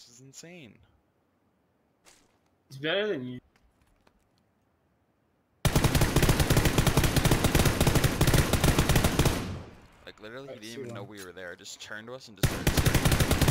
This is insane. It's better than you. Like literally, he Alright, didn't see even know one. we were there. Just turned to us and just started screaming.